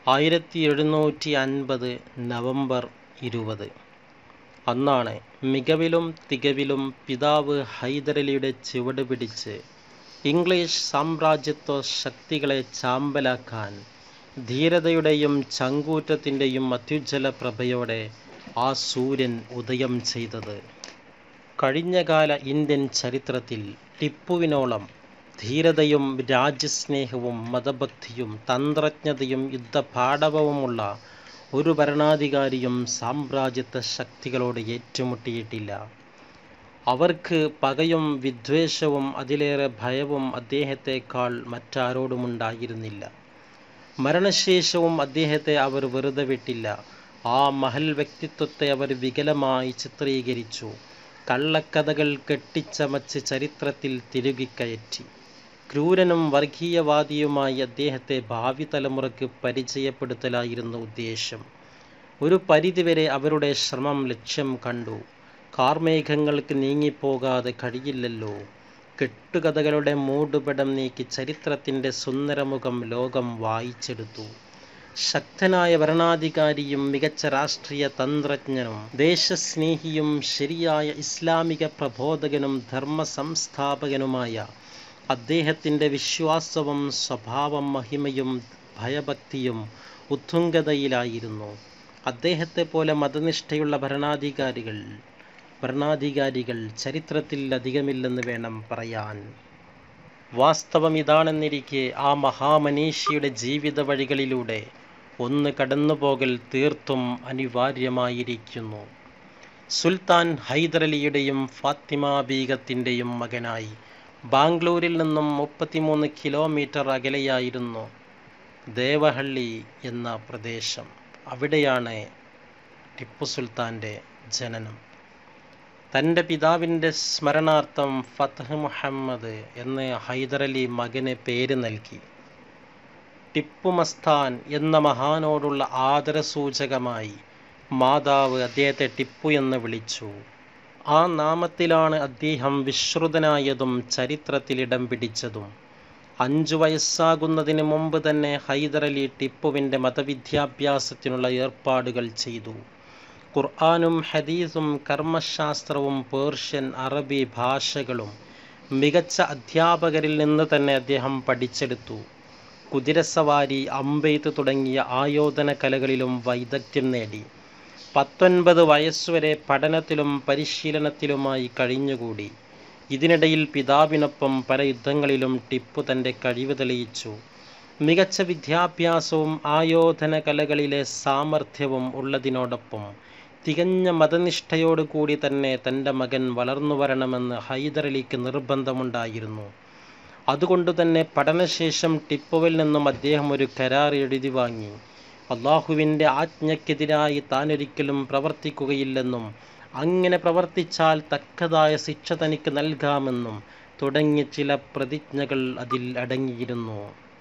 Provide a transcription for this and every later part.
1750 November 20 അന്നാണ് മികവിലും തികവിലും പിതാവ് ഹൈദരലിയുടെ ചുവട് പിടിച്ച് ഇംഗ്ലീഷ് സാമ്രാജ്യത്വ ശക്തികളെ ചാമ്പലാക്കാൻ ധീരതയുടെയും ചങ്കൂറ്റത്തിൻ്റെയും അത്യുജ്വല പ്രഭയോടെ ആ സൂര്യൻ ഉദയം ചെയ്തത്. കഴിഞ്ഞകാല ഇന്ത്യൻ ചരിത്രത്തിൽ ടിപ്പുവിനോളം ധീരതയും രാജ്യസ്നേഹവും മതഭക്തിയും തന്ത്രജ്ഞതയും യുദ്ധപാടവവുമുള്ള ഒരു ഭരണാധികാരിയും സാമ്രാജ്യത്വ ശക്തികളോട് ഏറ്റുമുട്ടിയിട്ടില്ല. അവർക്ക് പകയും വിദ്വേഷവും അതിലേറെ ഭയവും അദ്ദേഹത്തെക്കാൾ മറ്റാരോടുമുണ്ടായിരുന്നില്ല. മരണശേഷവും അദ്ദേഹത്തെ അവർ വെറുതെ വിട്ടില്ല. ആ മഹൽ വ്യക്തിത്വത്തെ അവർ വികലമായി ചിത്രീകരിച്ചു. കള്ളക്കഥകൾ കെട്ടിച്ചമച്ച് ചരിത്രത്തിൽ തിരുകിക്കയറ്റി. ക്രൂരനും വർഗീയവാദിയുമായി അദ്ദേഹത്തെ ഭാവി തലമുറയ്ക്ക് പരിചയപ്പെടുത്തലായിരുന്നു ഉദ്ദേശ്യം. ഒരു പരിധിവരെ അവരുടെ ശ്രമം ലക്ഷ്യം കണ്ടു. കാർമേഘങ്ങൾക്ക് നീങ്ങിപ്പോകാതെ കഴിയില്ലല്ലോ. കെട്ടുകഥകളുടെ മൂടുപടം നീക്കി ചരിത്രത്തിൻ്റെ സുന്ദരമുഖം ലോകം വായിച്ചെടുത്തു. ശക്തനായ ഭരണാധികാരിയും മികച്ച രാഷ്ട്രീയ തന്ത്രജ്ഞനും ദേശസ്നേഹിയും ശരിയായ ഇസ്ലാമിക പ്രബോധകനും ധർമ്മ സംസ്ഥാപകനുമായ അദ്ദേഹത്തിൻ്റെ വിശ്വാസവും സ്വഭാവം മഹിമയും ഭയഭക്തിയും ഉത്തുംഗതയിലായിരുന്നു. അദ്ദേഹത്തെ പോലെ മതനിഷ്ഠയുള്ള ഭരണാധികാരികൾ ചരിത്രത്തിൽ അധികമില്ലെന്ന് വേണം പറയാൻ. വാസ്തവം ഇതാണെന്നിരിക്കെ ആ മഹാമനീഷിയുടെ ജീവിത വഴികളിലൂടെ ഒന്ന് കടന്നുപോകൽ തീർത്തും അനിവാര്യമായിരിക്കുന്നു. സുൽത്താൻ ഹൈദരലിയുടെയും ഫാത്തിമ ബീഗത്തിൻ്റെയും മകനായി ബാംഗ്ലൂരിൽ നിന്നും 33 കിലോമീറ്റർ അകലെയായിരുന്നു ദേവഹള്ളി എന്ന പ്രദേശം. അവിടെയാണ് ടിപ്പു സുൽത്താൻ്റെ ജനനം. തൻ്റെ പിതാവിൻ്റെ സ്മരണാർത്ഥം ഫത്ഹ് മുഹമ്മദ് എന്ന് ഹൈദരലി മകന് പേര് നൽകി. ടിപ്പു മസ്താൻ എന്ന മഹാനോടുള്ള ആദരസൂചകമായി മാതാവ് അദ്ദേഹത്തെ ടിപ്പു എന്ന് വിളിച്ചു. ആ നാമത്തിലാണ് അദ്ദേഹം വിശ്രുതനായതും ചരിത്രത്തിൽ ഇടം പിടിച്ചതും. 5 വയസ്സാകുന്നതിന് മുമ്പ് തന്നെ ഹൈദരലി ടിപ്പുവിൻ്റെ മതവിദ്യാഭ്യാസത്തിനുള്ള ഏർപ്പാടുകൾ ചെയ്തു. ഖുർആനും ഹദീസും കർമ്മശാസ്ത്രവും പേർഷ്യൻ അറബി ഭാഷകളും മികച്ച അധ്യാപകരിൽ നിന്ന് തന്നെ അദ്ദേഹം പഠിച്ചെടുത്തു. കുതിരസവാരി, അമ്പെയ്ത്ത് തുടങ്ങിയ ആയോധന കലകളിലും വൈദഗ്ധ്യം നേടി. 19 വയസ്സുവരെ പഠനത്തിലും പരിശീലനത്തിലുമായി കഴിഞ്ഞുകൂടി. ഇതിനിടയിൽ പിതാവിനൊപ്പം പല യുദ്ധങ്ങളിലും ടിപ്പു തൻ്റെ കഴിവ് തെളിയിച്ചു. മികച്ച വിദ്യാഭ്യാസവും ആയോധന കലകളിലെ സാമർഥ്യവും ഉള്ളതിനോടൊപ്പം തികഞ്ഞ മതനിഷ്ഠയോടുകൂടി തന്നെ തൻ്റെ മകൻ വളർന്നു വരണമെന്ന് ഹൈദരലിക്ക് നിർബന്ധമുണ്ടായിരുന്നു. അതുകൊണ്ടുതന്നെ പഠനശേഷം ടിപ്പുവിൽ നിന്നും അദ്ദേഹം ഒരു കരാർ എഴുതി വാങ്ങി. അള്ളാഹുവിൻ്റെ ആജ്ഞയ്ക്കെതിരായി താനൊരിക്കലും പ്രവർത്തിക്കുകയില്ലെന്നും അങ്ങനെ പ്രവർത്തിച്ചാൽ തക്കതായ ശിക്ഷ തനിക്ക് നൽകാമെന്നും തുടങ്ങിയ ചില പ്രതിജ്ഞകൾ അതിൽ അടങ്ങിയിരുന്നു.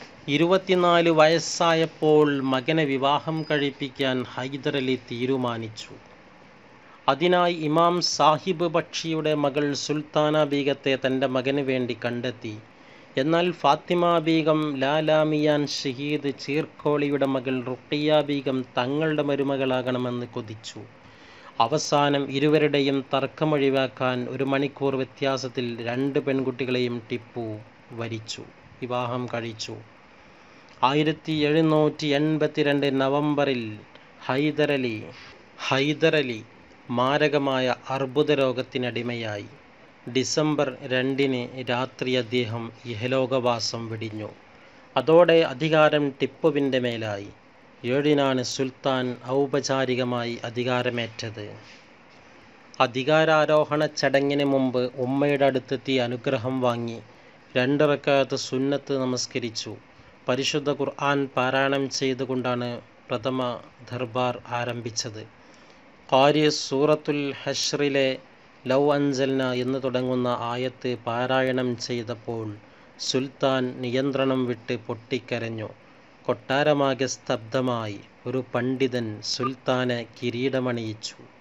24 വയസ്സായപ്പോൾ മകനെ വിവാഹം കഴിപ്പിക്കാൻ ഹൈദരലി തീരുമാനിച്ചു. അതിനായി ഇമാം സാഹിബ് ബക്ഷിയുടെ മകൾ സുൽത്താന ബീഗത്തെ തൻ്റെ മകന് വേണ്ടി കണ്ടെത്തി. എന്നാൽ ഫാത്തിമ ബീഗം, ലാലാമിയാൻ ഷഹീദ് ചീർക്കോളിയുടെ മകൾ റുഖിയ ബീഗം തങ്ങളുടെ മരുമകളാകണമെന്ന് കൊതിച്ചു. അവസാനം ഇരുവരുടെയും തർക്കമൊഴിവാക്കാൻ 1 മണിക്കൂർ വ്യത്യാസത്തിൽ 2 പെൺകുട്ടികളെയും ടിപ്പു വിവാഹം കഴിച്ചു. 1782 നവംബറിൽ ഹൈദരലി മാരകമായ അർബുദ രോഗത്തിനടിമയായി. ഡിസംബർ 2 രാത്രി അദ്ദേഹം ഇഹലോകവാസം വെടിഞ്ഞു. അതോടെ അധികാരം ടിപ്പുവിൻ്റെ മേലായി. 7 സുൽത്താൻ ഔപചാരികമായി അധികാരമേറ്റത്. അധികാരാരോഹണ ചടങ്ങിന് മുമ്പ് ഉമ്മയുടെ അടുത്തെത്തി അനുഗ്രഹം വാങ്ങി 2 റക്അത്ത് സുന്നത്ത് നമസ്കരിച്ചു. പരിശുദ്ധ ഖുർആൻ പാരായണം ചെയ്തുകൊണ്ടാണ് പ്രഥമ ദർബാർ ആരംഭിച്ചത്. ഖാരി സൂറത്തുൽ ഹശ്റിലെ ലൗ അൻസൽന എന്ന് തുടങ്ങുന്ന ആയത്ത് പാരായണം ചെയ്തപ്പോൾ സുൽത്താൻ നിയന്ത്രണം വിട്ട് പൊട്ടിക്കരഞ്ഞു. കൊട്ടാരമാകെ സ്തബ്ധമായി. ഒരു പണ്ഡിതൻ സുൽത്താനെ കിരീടമണിയിച്ചു.